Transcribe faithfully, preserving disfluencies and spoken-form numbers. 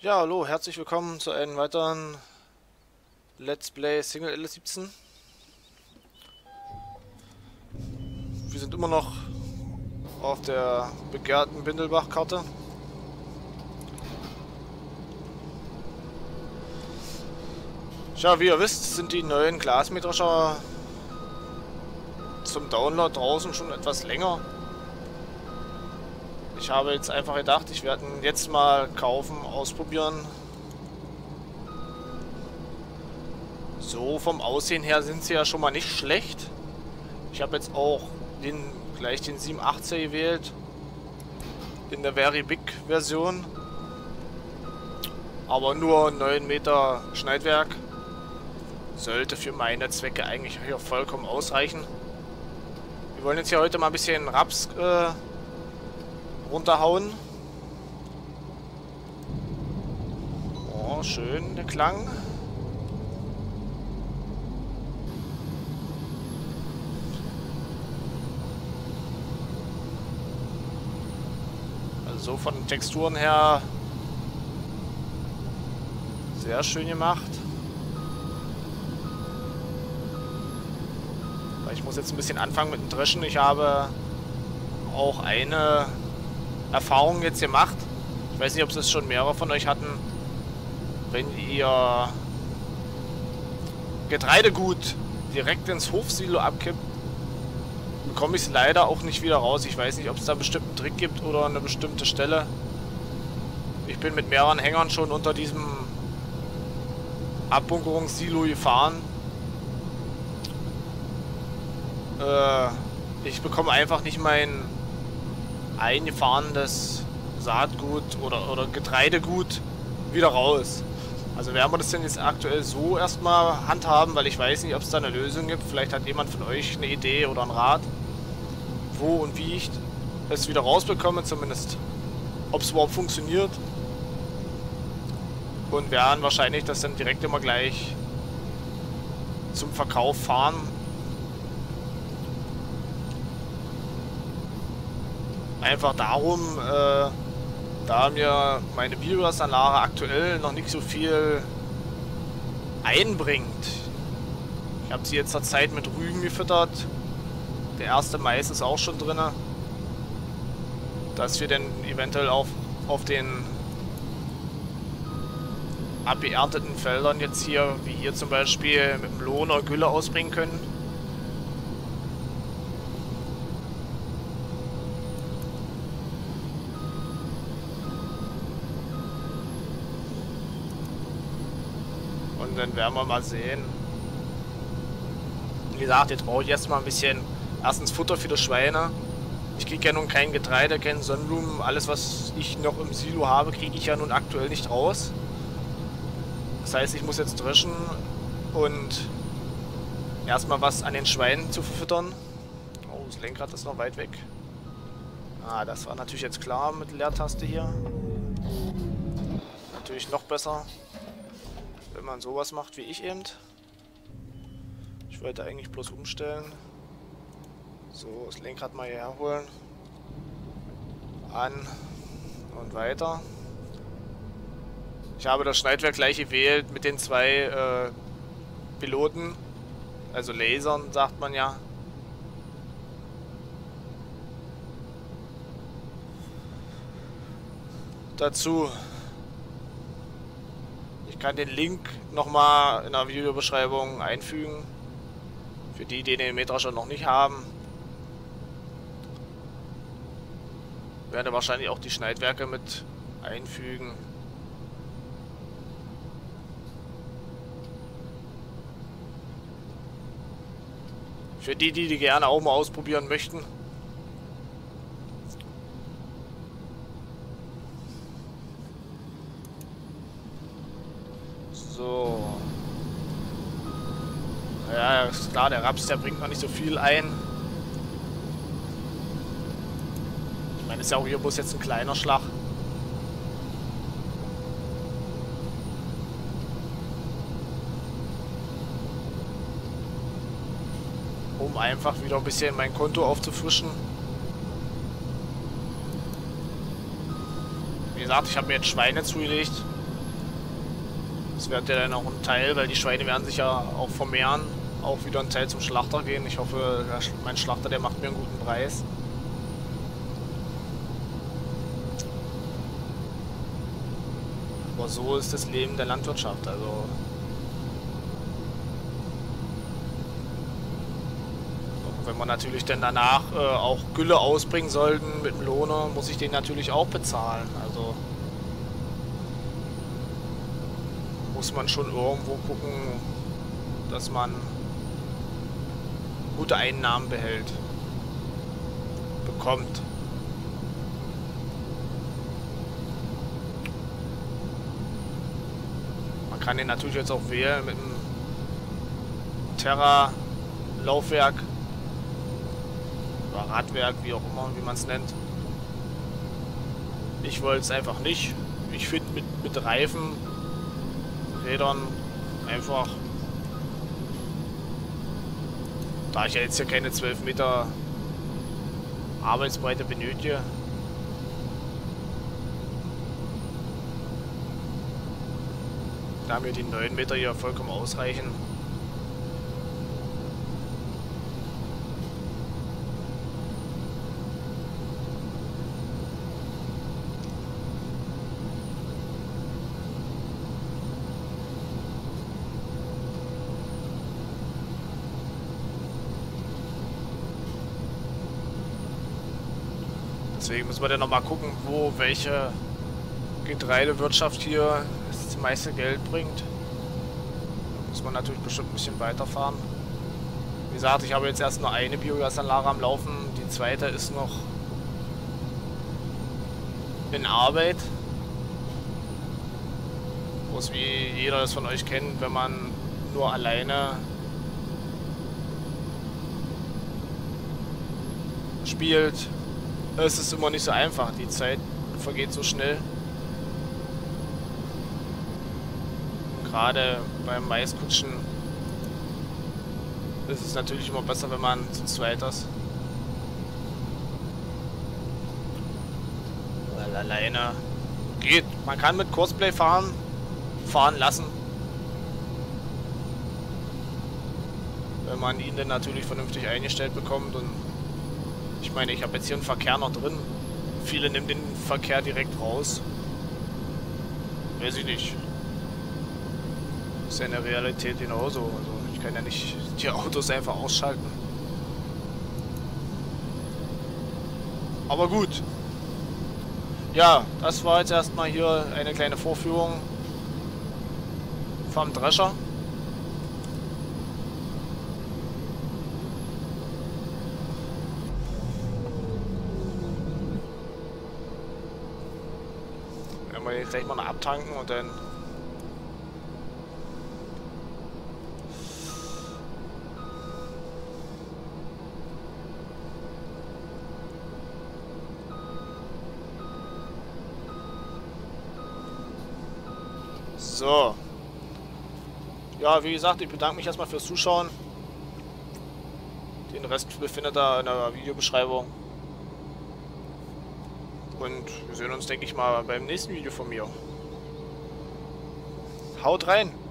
Ja, hallo, herzlich willkommen zu einem weiteren Let's Play Single L S siebzehn. Wir sind immer noch auf der begehrten Bindelbach-Karte. Ja, wie ihr wisst, sind die neuen Glasmähdrescher zum Download draußen schon etwas länger. Ich habe jetzt einfach gedacht, ich werde ihn jetzt mal kaufen, ausprobieren. So, vom Aussehen her sind sie ja schon mal nicht schlecht. Ich habe jetzt auch den, gleich den siebenhundertachtzig gewählt. In der Very Big Version. Aber nur neun Meter Schneidwerk. Sollte für meine Zwecke eigentlich hier vollkommen ausreichen. Wir wollen jetzt hier heute mal ein bisschen Raps äh, runterhauen. Oh, schön der Klang. Also so von den Texturen her sehr schön gemacht. Ich muss jetzt ein bisschen anfangen mit dem Dreschen. Ich habe auch eine Erfahrung jetzt gemacht. Ich weiß nicht, ob es schon mehrere von euch hatten. Wenn ihr Getreidegut direkt ins Hofsilo abkippt, bekomme ich es leider auch nicht wieder raus. Ich weiß nicht, ob es da einen bestimmten Trick gibt oder eine bestimmte Stelle. Ich bin mit mehreren Hängern schon unter diesem Abbunkerungssilo gefahren. Äh, ich bekomme einfach nicht mein eingefahrenes Saatgut oder, oder Getreidegut wieder raus. Also werden wir das denn jetzt aktuell so erstmal handhaben, weil ich weiß nicht, ob es da eine Lösung gibt. Vielleicht hat jemand von euch eine Idee oder einen Rat, wo und wie ich es wieder rausbekomme, zumindest ob es überhaupt funktioniert. Und werden wahrscheinlich das dann direkt immer gleich zum Verkauf fahren. Einfach darum, äh, da mir meine Biogasanlage aktuell noch nicht so viel einbringt. Ich habe sie jetzt zur Zeit mit Rüben gefüttert. Der erste Mais ist auch schon drin. Dass wir dann eventuell auch auf den abgeernteten Feldern jetzt hier, wie hier zum Beispiel, mit dem Lohner Gülle ausbringen können. Und dann werden wir mal sehen. Wie gesagt, jetzt brauche ich erstmal ein bisschen erstens Futter für die Schweine. Ich kriege ja nun kein Getreide, kein Sonnenblumen. Alles, was ich noch im Silo habe, kriege ich ja nun aktuell nicht raus. Das heißt, ich muss jetzt dreschen und erstmal was an den Schweinen zu verfüttern. Oh, das Lenkrad ist noch weit weg. Ah, das war natürlich jetzt klar mit Leertaste hier. Natürlich noch besser, wenn man sowas macht wie ich eben. Ich wollte eigentlich bloß umstellen. So, das Lenkrad mal hierher holen. An und weiter. Ich habe das Schneidwerk gleich gewählt mit den zwei äh, Piloten. Also Lasern, sagt man ja. Dazu. Ich kann den Link nochmal in der Videobeschreibung einfügen. Für die, die den Mähdrescher noch nicht haben. Ich werde wahrscheinlich auch die Schneidwerke mit einfügen. Für die, die die gerne auch mal ausprobieren möchten. So. Ja, ist klar, der Raps, der bringt noch nicht so viel ein. Ich meine, ist ja auch hier bloß jetzt ein kleiner Schlag. Um einfach wieder ein bisschen mein Konto aufzufrischen. Wie gesagt, ich habe mir jetzt Schweine zugelegt. Das wird ja dann auch ein Teil, weil die Schweine werden sich ja auch vermehren, auch wieder ein Teil zum Schlachter gehen. Ich hoffe, der, mein Schlachter, der macht mir einen guten Preis. Aber so ist das Leben der Landwirtschaft, also... Wenn wir natürlich dann danach äh, auch Gülle ausbringen sollten mit dem Lohner, muss ich den natürlich auch bezahlen. Also muss man schon irgendwo gucken, dass man gute Einnahmen behält, bekommt. Man kann den natürlich jetzt auch wählen mit dem Terra-Laufwerk. Oder Radwerk, wie auch immer, wie man es nennt. Ich wollte es einfach nicht. Ich finde mit, mit Reifen, Rädern einfach, da ich ja jetzt hier keine zwölf Meter Arbeitsbreite benötige, da mir die neun Meter hier vollkommen ausreichen. Deswegen müssen wir dann nochmal gucken, wo welche Getreidewirtschaft hier das meiste Geld bringt. Da muss man natürlich bestimmt ein bisschen weiterfahren. Wie gesagt, ich habe jetzt erst nur eine Biogasanlage am Laufen. Die zweite ist noch in Arbeit. Bloß wie jeder das von euch kennt, wenn man nur alleine spielt, es ist immer nicht so einfach. Die Zeit vergeht so schnell. Gerade beim Maiskutschen ist es natürlich immer besser, wenn man zu zweit ist. Weil alleine geht. Man kann mit Kurzplay fahren, fahren lassen. Wenn man ihn dann natürlich vernünftig eingestellt bekommt. Und ich meine, ich habe jetzt hier einen Verkehr noch drin. Viele nehmen den Verkehr direkt raus. Weiß ich nicht. Ist ja in der Realität genauso. Also ich kann ja nicht die Autos einfach ausschalten. Aber gut. Ja, das war jetzt erstmal hier eine kleine Vorführung vom Drescher. Werden wir jetzt gleich mal abtanken und dann so. Ja, wie gesagt, ich bedanke mich erstmal fürs Zuschauen. Den Rest befindet ihr in der Videobeschreibung. Und wir sehen uns, denke ich mal, beim nächsten Video von mir. Haut rein!